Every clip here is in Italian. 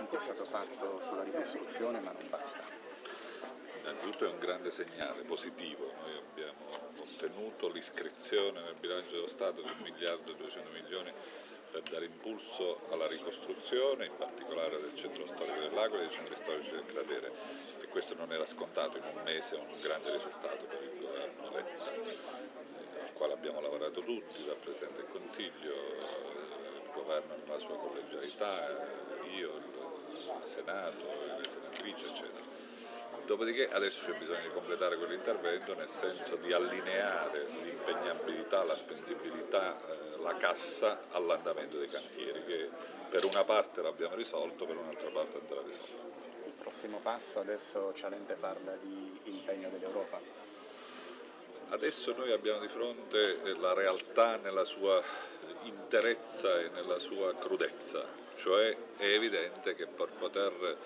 tanto è stato fatto sulla ricostruzione, ma non basta. Innanzitutto è un grande segnale positivo, noi abbiamo ottenuto l'iscrizione nel bilancio dello Stato di 1 miliardo e 200 milioni per dare impulso alla ricostruzione, in particolare del centro storico dell'Aquila e dei centri storici del cratere, e questo non era scontato in un mese, è un grande risultato per il governo Letta, al quale abbiamo lavorato tutti, dal Presidente del Consiglio, il governo nella sua collegialità, io, il Senato, le senatrici, eccetera. Dopodiché adesso c'è bisogno di completare quell'intervento nel senso di allineare l'impegnabilità, la spendibilità, la cassa all'andamento dei cantieri, che per una parte l'abbiamo risolto, per un'altra parte andrà risolto. Il prossimo passo, adesso Cialente parla di impegno dell'Europa. Adesso noi abbiamo di fronte la realtà nella sua interezza e nella sua crudezza, cioè è evidente che per poter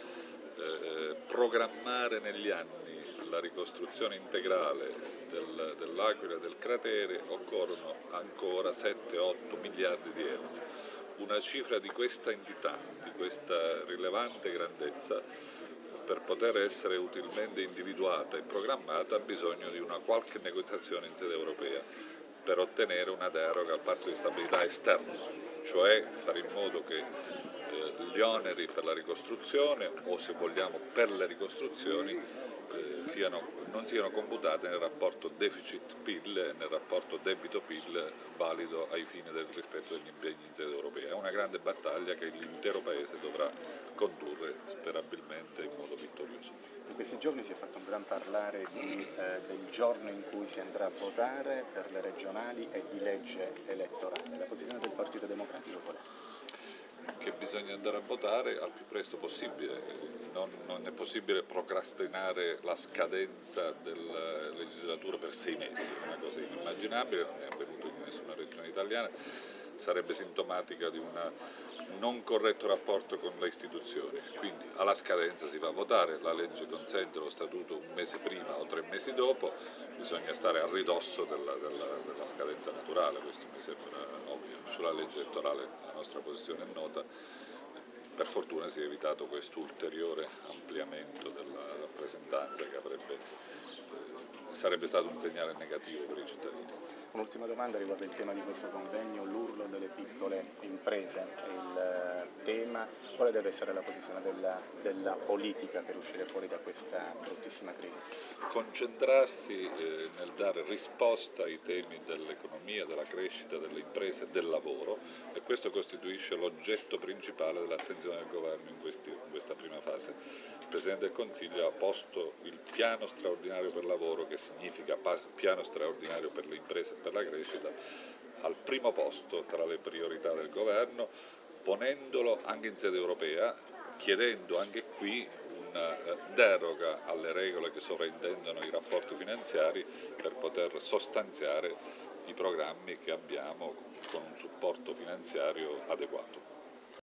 programmare negli anni la ricostruzione integrale dell'Aquila e del cratere occorrono ancora 7-8 miliardi di euro. Una cifra di questa entità, di questa rilevante grandezza, per poter essere utilmente individuata e programmata ha bisogno di una qualche negoziazione in sede europea per ottenere una deroga al patto di stabilità esterno, cioè fare in modo che gli oneri per la ricostruzione, o se vogliamo per le ricostruzioni, non siano computati nel rapporto deficit-PIL e nel rapporto debito-PIL valido ai fini del rispetto degli impegni in sede europea. È una grande battaglia che l'intero Paese dovrà condurre sperabilmente in modo vittorioso. In questi giorni si è fatto un gran parlare del giorno in cui si andrà a votare per le regionali e di legge elettorale. La posizione del Partito Democratico qual è? Che bisogna andare a votare al più presto possibile, non è possibile procrastinare la scadenza della legislatura per 6 mesi, è una cosa inimmaginabile, non è avvenuto in nessuna regione italiana, sarebbe sintomatica di un non corretto rapporto con le istituzioni, quindi alla scadenza si va a votare, la legge consente lo statuto un mese prima o 3 mesi dopo, bisogna stare a ridosso della scadenza naturale, questo mi sembra ovvio. Sulla legge elettorale la nostra posizione è nota, per fortuna si è evitato questo ulteriore ampliamento della rappresentanza che sarebbe stato un segnale negativo per i cittadini. Un'ultima domanda riguarda il tema di questo convegno, l'urlo delle piccole imprese, il tema, quale deve essere la posizione della politica per uscire fuori da questa bruttissima crisi? Concentrarsi nel dare risposta ai temi dell'economia, della crescita, delle imprese e del lavoro, e questo costituisce l'oggetto principale dell'attenzione del governo in questa prima fase. Il Presidente del Consiglio ha posto il piano straordinario per il lavoro, che significa piano straordinario per le imprese e per la crescita, al primo posto tra le priorità del governo, ponendolo anche in sede europea, chiedendo anche qui una deroga alle regole che sovrintendono i rapporti finanziari per poter sostanziare i programmi che abbiamo con un supporto finanziario adeguato.